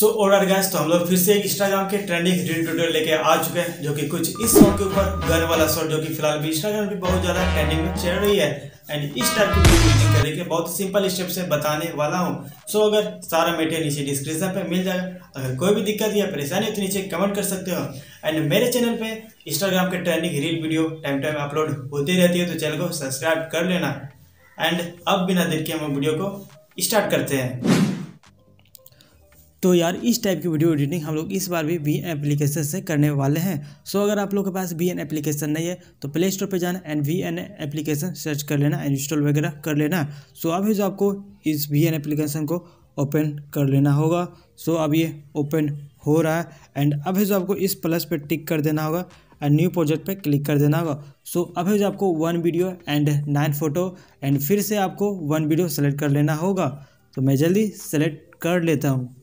और गाइस, तो हम लोग फिर से एक इंस्टाग्राम के ट्रेंडिंग रील ट्यूटोरियल लेके आ चुके हैं, जो कि कुछ इस सॉन्ग के ऊपर गन वाला शॉट, जो कि फिलहाल भी इंस्टाग्राम पे बहुत ज़्यादा ट्रेंडिंग में चल रही है। एंड इस टाइप की वीडियो करके बहुत सिंपल स्टेप से बताने वाला हूँ। अगर सारा मटेरियल नीचे डिस्क्रिप्शन पे मिल जाएगा। अगर कोई भी दिक्कत या परेशानी हो तो नीचे कमेंट कर सकते हो। एंड मेरे चैनल पे इंस्टाग्राम के trending reel video time time upload होती रहती है, तो चैनल को सब्सक्राइब कर लेना। एंड अब बिना देर के हम वीडियो को स्टार्ट करते हैं। तो यार, इस टाइप की वीडियो एडिटिंग हम लोग इस बार भी VN एप्लीकेशन से करने वाले हैं। अगर आप लोग के पास VN एप्लीकेशन नहीं है तो प्ले स्टोर पर जाना एंड VN एप्लीकेशन सर्च कर लेना एंड इंस्टॉल वगैरह कर लेना। अभी जो आपको इस VN एप्लीकेशन को ओपन कर लेना होगा। अब ये ओपन हो रहा है एंड अभी जो आपको इस प्लस पे टिक कर देना होगा एंड न्यू प्रोजेक्ट पे क्लिक कर देना होगा। अभी जो आपको 1 वीडियो एंड 9 फोटो एंड फिर से आपको 1 वीडियो सेलेक्ट कर लेना होगा। तो मैं जल्दी सेलेक्ट कर लेता हूँ।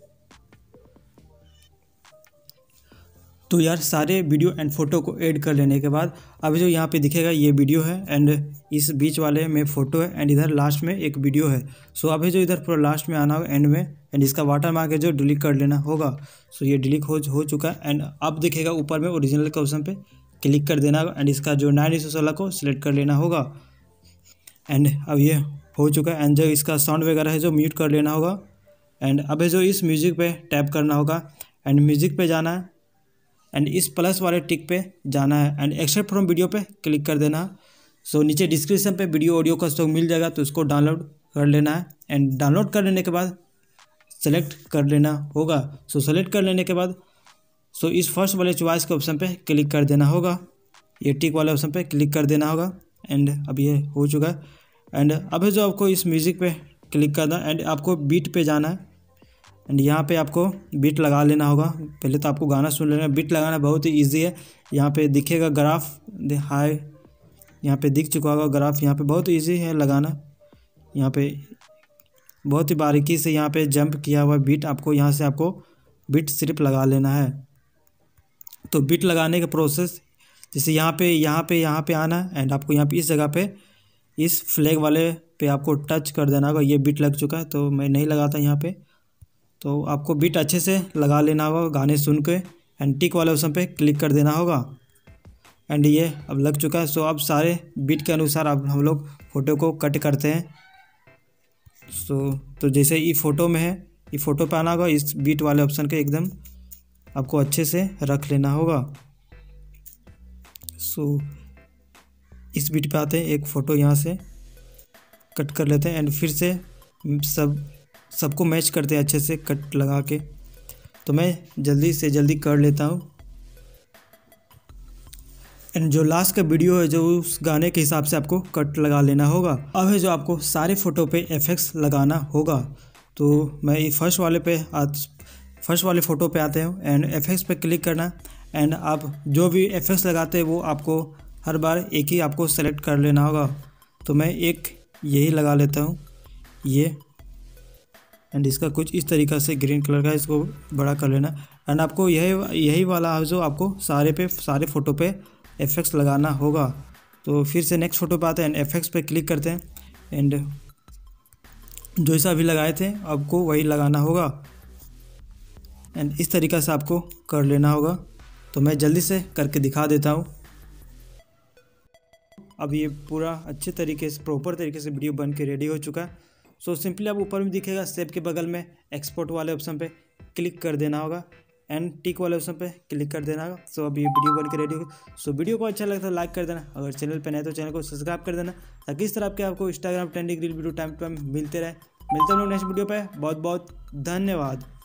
तो यार, सारे वीडियो एंड फोटो को ऐड कर लेने के बाद अभी जो यहाँ पे दिखेगा ये वीडियो है एंड इस बीच वाले में फ़ोटो है एंड इधर लास्ट में एक वीडियो है। अभी जो इधर पूरा लास्ट में आना होगा एंड में एंड इसका वाटर मार्क है जो डिलीट कर लेना होगा। ये डिलीट हो चुका है एंड अब दिखेगा ऊपर में ओरिजिनल के ऑप्शन पे क्लिक कर देना होगा एंड इसका जो 9:16 को सिलेक्ट कर लेना होगा। एंड अब ये हो चुका है एंड जो इसका साउंड वगैरह है जो म्यूट कर लेना होगा। एंड अभी जो इस म्यूज़िक पे टैप करना होगा एंड म्यूज़िक पे जाना है एंड इस प्लस वाले टिक पे जाना है एंड एक्सट्रैक्ट फ्रॉम वीडियो पे क्लिक कर देना है। नीचे डिस्क्रिप्शन पे वीडियो ऑडियो का स्टॉक मिल जाएगा, तो उसको डाउनलोड कर लेना है एंड डाउनलोड कर लेने के बाद सेलेक्ट कर लेना होगा। सेलेक्ट कर लेने के बाद इस फर्स्ट वाले चॉइस के ऑप्शन पे क्लिक कर देना होगा, ये टिक वाले ऑप्शन पे क्लिक कर देना होगा। एंड अब ये हो चुका है एंड अभी जो आपको इस म्यूज़िक पे क्लिक करना एंड आपको बीट पे जाना है एंड यहाँ पे आपको बीट लगा लेना होगा। पहले तो आपको गाना सुन लेना। बीट लगाना बहुत ही इजी है। यहाँ पे दिखेगा ग्राफ, हाई यहाँ पे दिख चुका होगा ग्राफ। यहाँ पे बहुत इजी है लगाना। यहाँ पे बहुत ही बारीकी से यहाँ पे जंप किया हुआ बीट आपको यहाँ से आपको बीट सिर्फ लगा लेना है। तो बीट लगाने का प्रोसेस जैसे यहाँ पे आना एंड आपको यहाँ पे इस जगह पे इस फ्लैग वाले पे आपको टच कर देना होगा। ये बीट लग चुका है तो मैं नहीं लगाता यहाँ पे। तो आपको बीट अच्छे से लगा लेना होगा गाने सुन के एंड टिक वाले ऑप्शन पे क्लिक कर देना होगा एंड ये अब लग चुका है। अब सारे बीट के अनुसार अब हम लोग फ़ोटो को कट करते हैं। तो जैसे ये फ़ोटो में है, ये फ़ोटो पे आना होगा, इस बीट वाले ऑप्शन के एकदम आपको अच्छे से रख लेना होगा। इस बीट पे आते हैं, एक फ़ोटो यहाँ से कट कर लेते हैं एंड फिर से सबको मैच करते हैं अच्छे से कट लगा के। तो मैं जल्दी से जल्दी कर लेता हूँ एंड जो लास्ट का वीडियो है जो उस गाने के हिसाब से आपको कट लगा लेना होगा। अब है जो आपको सारे फ़ोटो पे इफेक्ट्स लगाना होगा। तो मैं फर्स्ट वाले फ़ोटो पे आते हैं एंड इफेक्ट्स पे क्लिक करना एंड आप जो भी इफेक्ट्स लगाते हैं वो आपको हर बार एक ही आपको सेलेक्ट कर लेना होगा। तो मैं एक यही लगा लेता हूँ, ये एंड इसका कुछ इस तरीक़ा से ग्रीन कलर का, इसको बड़ा कर लेना एंड आपको यही वाला जो आपको सारे फ़ोटो पे इफेक्ट्स लगाना होगा। तो फिर से नेक्स्ट फ़ोटो पे आते हैं एंड इफेक्ट्स पे क्लिक करते हैं एंड जो ऐसा भी लगाए थे आपको वही लगाना होगा एंड इस तरीक़ा से आपको कर लेना होगा। तो मैं जल्दी से करके दिखा देता हूँ। अब ये पूरा अच्छे तरीके से प्रॉपर तरीके से वीडियो बन के रेडी हो चुका है। सिंपली अब ऊपर में दिखेगा सेव के बगल में एक्सपोर्ट वाले ऑप्शन पे क्लिक कर देना होगा एंड टिक वाले ऑप्शन पे क्लिक कर देना होगा। अब ये वीडियो बन के रेडी होगा। वीडियो को अच्छा लगता है लाइक कर देना। अगर चैनल पे नए तो चैनल को सब्सक्राइब कर देना, ताकि इस तरह के आपको Instagram trending reel video time to time मिलते रहे। मिलते हैं नेक्स्ट वीडियो पे। बहुत बहुत धन्यवाद।